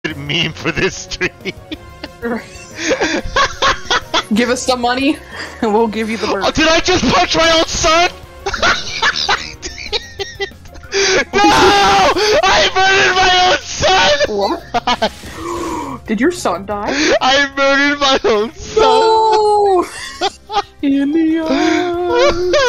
meme for this stream. Give us some money, and we'll give you the bird. Oh, did I just punch my own son? I did. No! I murdered my own son! What? Did your son die? I murdered my own son! No! In the arms